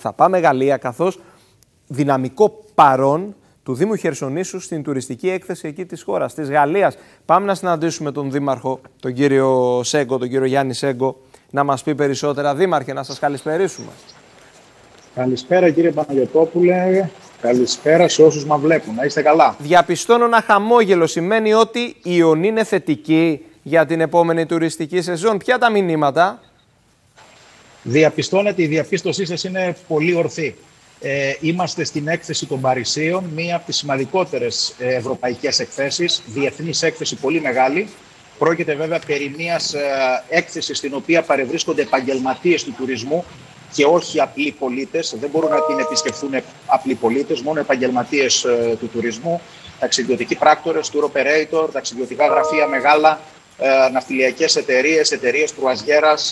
Θα πάμε Γαλλία, καθώς δυναμικό παρόν του Δήμου Χερσονήσου στην τουριστική έκθεση εκεί της χώρας, της Γαλλίας. Πάμε να συναντήσουμε τον Δήμαρχο, τον κύριο Σέγκο, τον κύριο Γιάννη Σέγκο, να μας πει περισσότερα. Δήμαρχε, να σας καλησπερίσουμε. Καλησπέρα κύριε Παναγιωτόπουλε, καλησπέρα σε όσους μας βλέπουν. Να είστε καλά. Διαπιστώνω ένα χαμόγελο, σημαίνει ότι η ιονή είναι θετική για την επόμενη τουριστική σεζόν. Ποια τα μηνύματα? Διαπιστώνετε, η διαπίστωσή σας είναι πολύ ορθή. Είμαστε στην έκθεση των Παρισίων, μία από τις σημαντικότερες ευρωπαϊκές εκθέσεις, διεθνής έκθεση πολύ μεγάλη. Πρόκειται βέβαια περί μιας έκθεσης στην οποία παρευρίσκονται επαγγελματίες του τουρισμού και όχι απλοί πολίτες. Δεν μπορούν να την επισκεφθούν απλοί πολίτες, μόνο επαγγελματίες του τουρισμού, ταξιδιωτικοί πράκτορες, tour operator, ταξιδιωτικά γραφεία μεγάλα, ναυτιλιακές εταιρείες, εταιρείες κρουαζιέρας,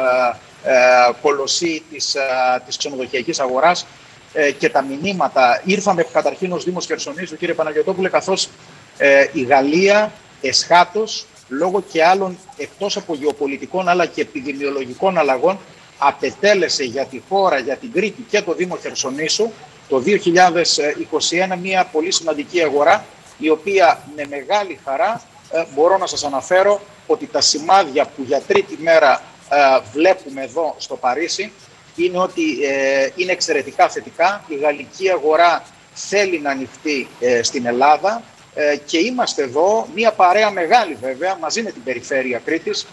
κολοσσοί της ξενοδοχειακής αγοράς. Και τα μηνύματα ήρθαμε καταρχήν ως Δήμος Χερσονήσου, κύριε Παναγιωτόπουλε, καθώς η Γαλλία εσχάτως, λόγω και άλλων εκτός από γεωπολιτικών αλλά και επιδημιολογικών αλλαγών, απετέλεσε για τη χώρα, για την Κρήτη και το Δήμο Χερσονήσου το 2021 μια πολύ σημαντική αγορά, η οποία με μεγάλη χαρά μπορώ να σας αναφέρω ότι τα σημάδια που για τρίτη μέρα βλέπουμε εδώ στο Παρίσι είναι ότι είναι εξαιρετικά θετικά. Η γαλλική αγορά θέλει να ανοιχτεί στην Ελλάδα και είμαστε εδώ, μια παρέα μεγάλη βέβαια, μαζί με την περιφέρεια Κρήτης,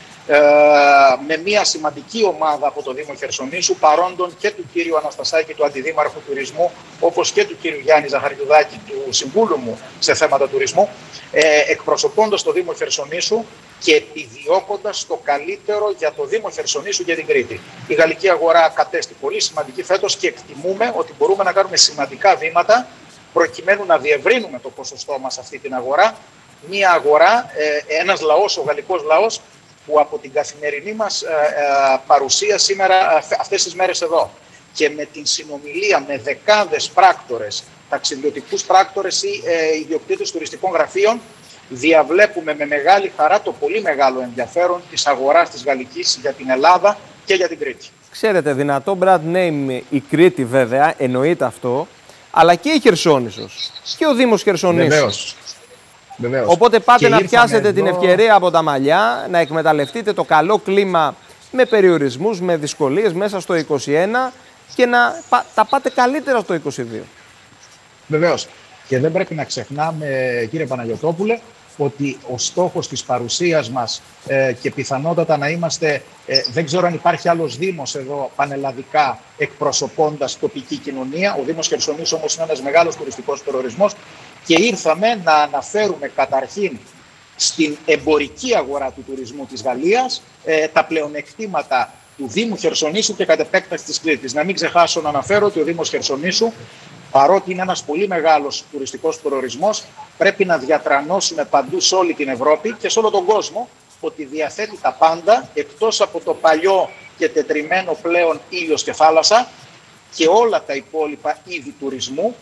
με μια σημαντική ομάδα από το Δήμο Χερσονήσου, παρόντων και του κύριου Αναστασάκη, του Αντιδήμαρχου Τουρισμού, όπως και του κύριου Γιάννη Ζαχαριουδάκη, του Συμβούλου μου σε θέματα τουρισμού, εκπροσωπώντας το Δήμο Χερσονήσου και επιδιώκοντας το καλύτερο για το Δήμο Χερσονήσου και την Κρήτη. Η γαλλική αγορά κατέστη πολύ σημαντική φέτος και εκτιμούμε ότι μπορούμε να κάνουμε σημαντικά βήματα προκειμένου να διευρύνουμε το ποσοστό μας σε αυτή την αγορά. Μια αγορά, ένας λαός, ο γαλλικός λαός, που από την καθημερινή μας παρουσία σήμερα, αυτές τις μέρες εδώ, και με την συνομιλία με δεκάδες πράκτορες, ταξιδιωτικούς πράκτορες ή ιδιοκτήτες τουριστικών γραφείων, διαβλέπουμε με μεγάλη χαρά το πολύ μεγάλο ενδιαφέρον της αγοράς της γαλλικής για την Ελλάδα και για την Κρήτη. Ξέρετε, δυνατό brand name η Κρήτη βέβαια, εννοείται αυτό, αλλά και η Χερσόνησος και ο Δήμος Χερσονήσου. Βεβαίως. Οπότε πάτε και να πιάσετε εδώ την ευκαιρία από τα μαλλιά, να εκμεταλλευτείτε το καλό κλίμα με περιορισμούς, με δυσκολίες μέσα στο 2021 και να τα πάτε καλύτερα στο 2022. Βεβαίως. Και δεν πρέπει να ξεχνάμε, κύριε Παναγιωτόπουλε, ότι ο στόχος της παρουσίας μας και πιθανότατα να είμαστε, δεν ξέρω αν υπάρχει άλλος Δήμος εδώ πανελλαδικά εκπροσωπώντας τοπική κοινωνία. Ο Δήμος Χερσονήσου όμως είναι ένας μεγάλος τουριστικός προορισμός και ήρθαμε να αναφέρουμε καταρχήν στην εμπορική αγορά του τουρισμού της Γαλλίας τα πλεονεκτήματα του Δήμου Χερσονήσου και κατ' επέκταση της Κρήτης. Να μην ξεχάσω να αναφέρω ότι ο Δήμος Χερσονήσου, παρότι είναι ένας πολύ μεγάλος τουριστικός προορισμός, πρέπει να διατρανώσουμε παντού σε όλη την Ευρώπη και σε όλο τον κόσμο ότι διαθέτει τα πάντα, εκτός από το παλιό και τετριμένο πλέον ήλιος και θάλασσα και όλα τα υπόλοιπα είδη τουρισμού,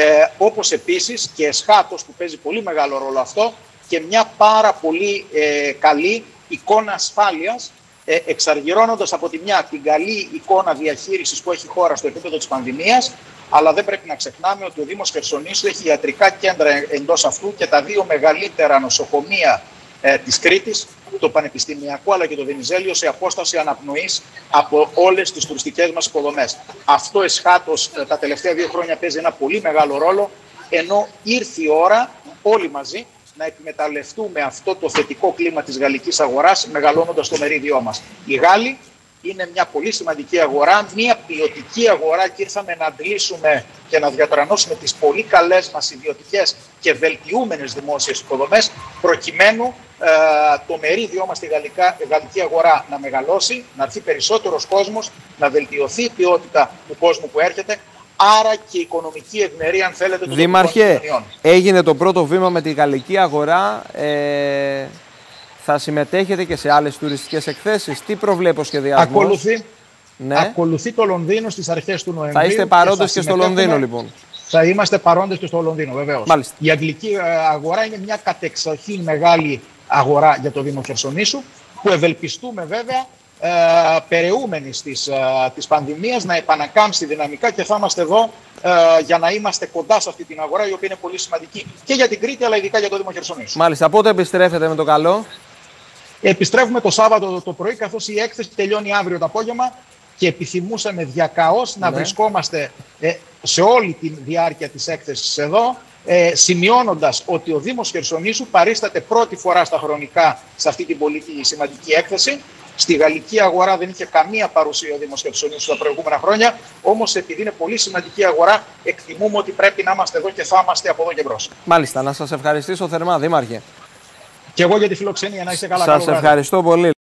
όπως επίσης και εσχάτως, που παίζει πολύ μεγάλο ρόλο αυτό, και μια πάρα πολύ καλή εικόνα ασφάλειας, εξαργυρώνοντας από τη μια την καλή εικόνα διαχείρισης που έχει η χώρα στο επίπεδο της πανδημίας, αλλά δεν πρέπει να ξεχνάμε ότι ο Δήμος Χερσονήσου έχει ιατρικά κέντρα εντός αυτού και τα δύο μεγαλύτερα νοσοκομεία της Κρήτης, το Πανεπιστημιακό αλλά και το Βενιζέλιο, σε απόσταση αναπνοής από όλες τις τουριστικές μας υποδομές. Αυτό εσχάτως τα τελευταία 2 χρόνια παίζει ένα πολύ μεγάλο ρόλο, ενώ ήρθε η ώρα όλοι μαζί να εκμεταλλευτούμε αυτό το θετικό κλίμα της γαλλικής αγοράς, μεγαλώνοντας το μερίδιό μας. Οι Γάλλοι είναι μια πολύ σημαντική αγορά, μια ποιοτική αγορά και ήρθαμε να αντλήσουμε και να διατρανώσουμε τις πολύ καλές μας ιδιωτικές και βελτιούμενες δημόσιες υποδομές, προκειμένου το μερίδιό μας στη γαλλική αγορά να μεγαλώσει, να έρθει περισσότερος κόσμος, να βελτιωθεί η ποιότητα του κόσμου που έρχεται, άρα και η οικονομική ευημερία, αν θέλετε, των Δήμαρχε, έγινε το πρώτο βήμα με τη γαλλική αγορά. Θα συμμετέχετε και σε άλλες τουριστικές εκθέσεις? Τι προβλέπει ο σχεδιασμός? Ακολουθεί το Λονδίνο στις αρχές του Νοεμβρίου. Θα είστε παρόντες και στο Λονδίνο, λοιπόν? Θα είμαστε παρόντες και στο Λονδίνο, βεβαίως. Μάλιστα. Η αγγλική αγορά είναι μια κατεξοχήν μεγάλη αγορά για το Δήμο Χερσονήσου, που ευελπιστούμε βέβαια περαιούμενης της πανδημίας να επανακάμψει δυναμικά και θα είμαστε εδώ για να είμαστε κοντά σε αυτή την αγορά, η οποία είναι πολύ σημαντική και για την Κρήτη αλλά ειδικά για το Δήμο Χερσονήσου. Μάλιστα. Πότε επιστρέφετε με το καλό? Επιστρέφουμε το Σάββατο το πρωί, καθώς η έκθεση τελειώνει αύριο το απόγευμα και επιθυμούσαμε διακαώς να βρισκόμαστε σε όλη τη διάρκεια της έκθεσης εδώ, σημειώνοντας ότι ο Δήμος Χερσονήσου παρίσταται πρώτη φορά στα χρονικά σε αυτή την πολύ σημαντική έκθεση. Στη γαλλική αγορά δεν είχε καμία παρουσία ο Δήμος Χερσονήσου τα προηγούμενα χρόνια, όμως επειδή είναι πολύ σημαντική αγορά, εκτιμούμε ότι πρέπει να είμαστε εδώ και θα είμαστε από εδώ και μπρος. Μάλιστα. Να σας ευχαριστήσω θερμά, Δήμαρχε. Και εγώ για τη φιλοξενία. Να είστε καλά. Σας ευχαριστώ πολύ.